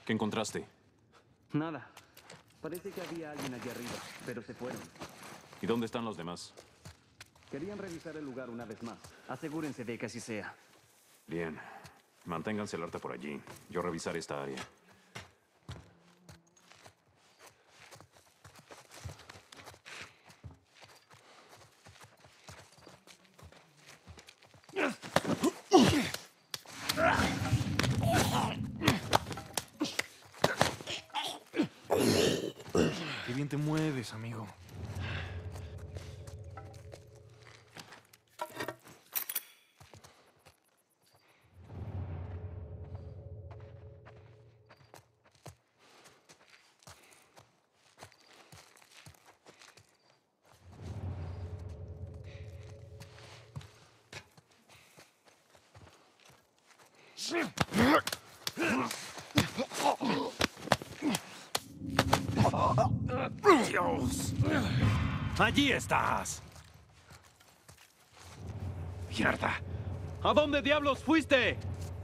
¿Qué encontraste? Nada. Parece que había alguien allí arriba, pero se fueron. ¿Y dónde están los demás? Querían revisar el lugar una vez más. Asegúrense de que así sea. Bien. Manténganse alerta por allí. Yo revisaré esta área. Qué bien te mueves, amigo. ¡Dios! ¡Allí estás! ¡Mierda! ¿A dónde diablos fuiste?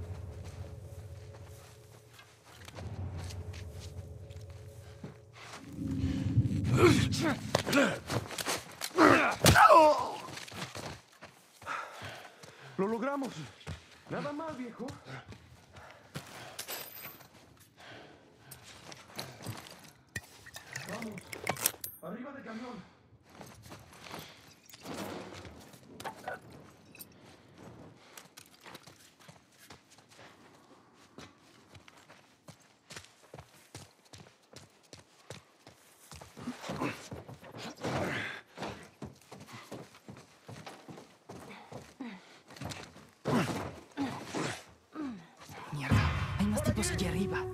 ¡Lo logramos! Nada más, viejo. Vamos. Arriba del camión. Mierda, hay más tipos allí arriba.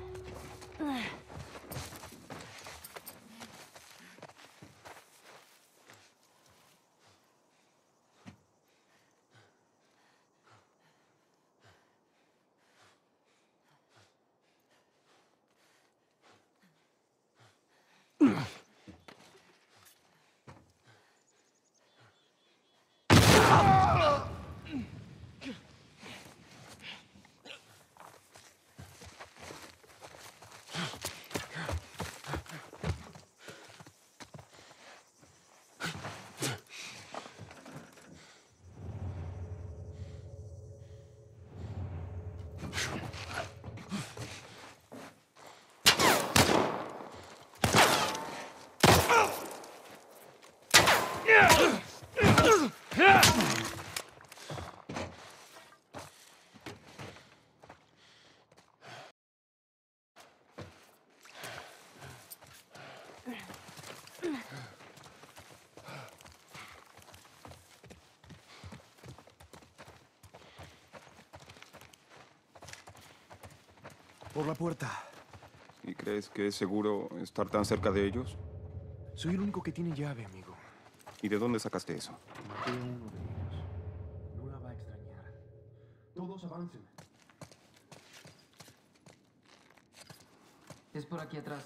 Por la puerta. ¿Y crees que es seguro estar tan cerca de ellos? Soy el único que tiene llave, amigo. ¿Y de dónde sacaste eso? Maté a uno de ellos. No la va a extrañar. Todos avancen. Es por aquí atrás.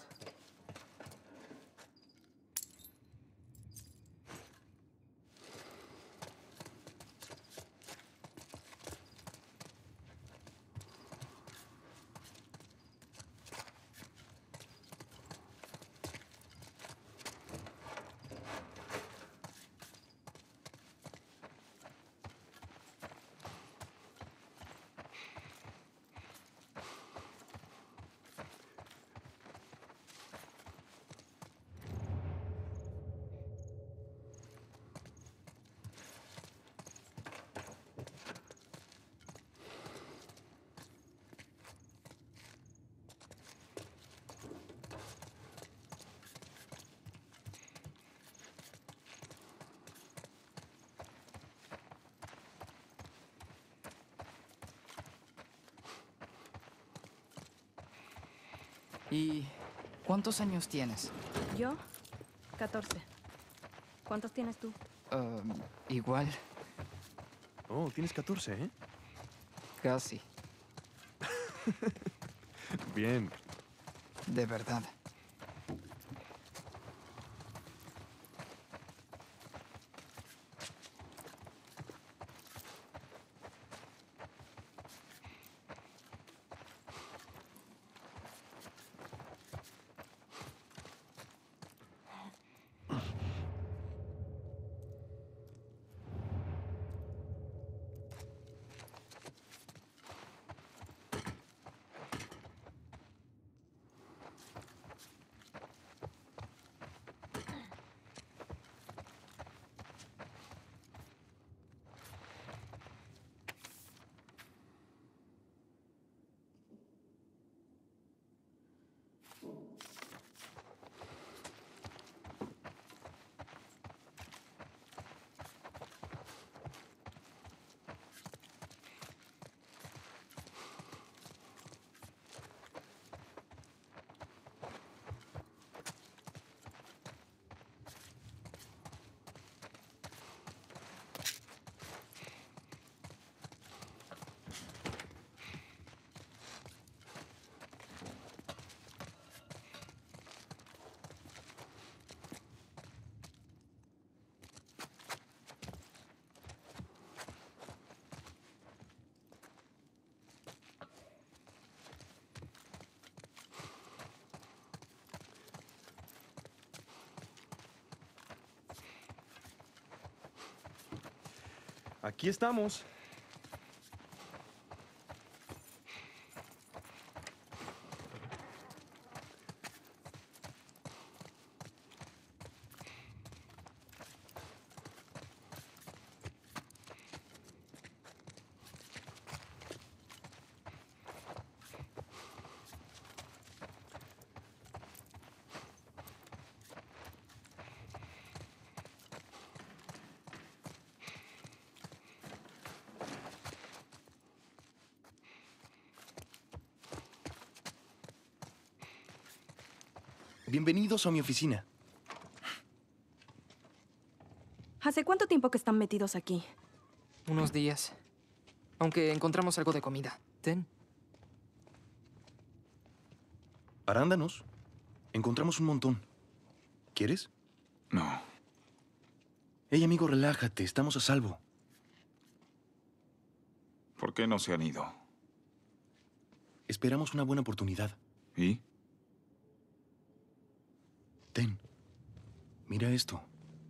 ¿Y cuántos años tienes? ¿Yo? 14. ¿Cuántos tienes tú? Igual, Oh, tienes 14, ¿eh? casi. Bien. De verdad. Aquí estamos. Bienvenidos a mi oficina. ¿Hace cuánto tiempo que están metidos aquí? Unos días. Aunque encontramos algo de comida. Ten. Arándanos. Encontramos un montón. ¿Quieres? No. Hey, amigo, relájate. Estamos a salvo. ¿Por qué no se han ido? Esperamos una buena oportunidad. ¿Y? Ten. Mira esto.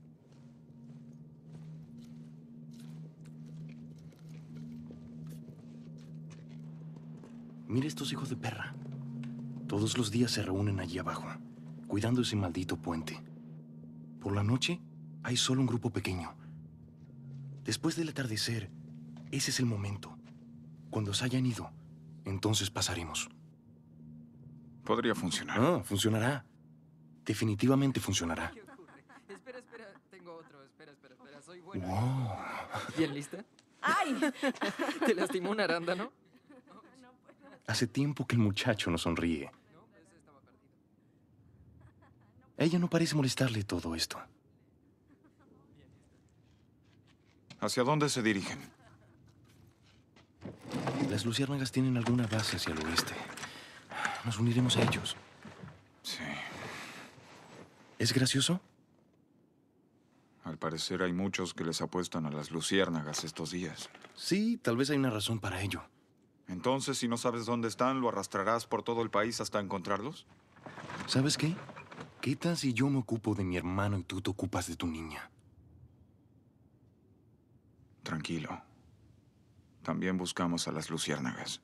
Mira estos hijos de perra. Todos los días se reúnen allí abajo, cuidando ese maldito puente. Por la noche, hay solo un grupo pequeño. Después del atardecer, ese es el momento. Cuando se hayan ido, entonces pasaremos. Podría funcionar. Ah, funcionará. Definitivamente funcionará. Espera, tengo otro. Espera. Soy buena. Wow. ¿Bien lista? ¡Ay! ¿Te lastimó un arándano? Hace tiempo que el muchacho no sonríe. A ella no parece molestarle todo esto. ¿Hacia dónde se dirigen? Las luciérnagas tienen alguna base hacia el oeste. Nos uniremos a ellos. Sí. ¿Es gracioso? Al parecer hay muchos que les apuestan a las luciérnagas estos días. Sí, tal vez hay una razón para ello. Entonces, si no sabes dónde están, ¿lo arrastrarás por todo el país hasta encontrarlos? ¿Sabes qué? ¿Qué tal si yo me ocupo de mi hermano y tú te ocupas de tu niña? Tranquilo. También buscamos a las luciérnagas.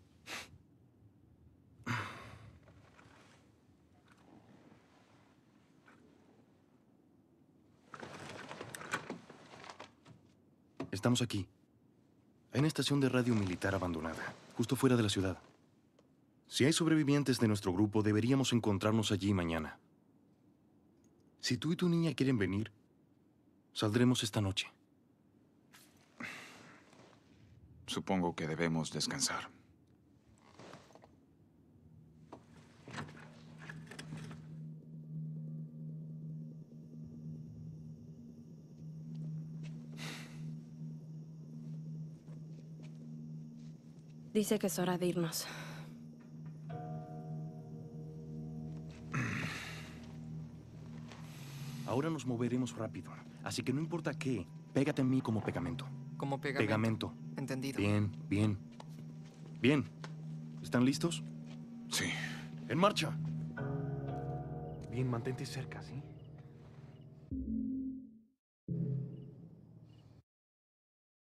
Estamos aquí. Hay una estación de radio militar abandonada, justo fuera de la ciudad. Si hay sobrevivientes de nuestro grupo, deberíamos encontrarnos allí mañana. Si tú y tu niña quieren venir, saldremos esta noche. Supongo que debemos descansar. Dice que es hora de irnos. Ahora nos moveremos rápido, así que no importa qué, pégate a mí como pegamento. Como pegamento. Pegamento. Entendido. Bien. Bien. ¿Están listos? Sí. ¡En marcha! Bien, mantente cerca, ¿sí?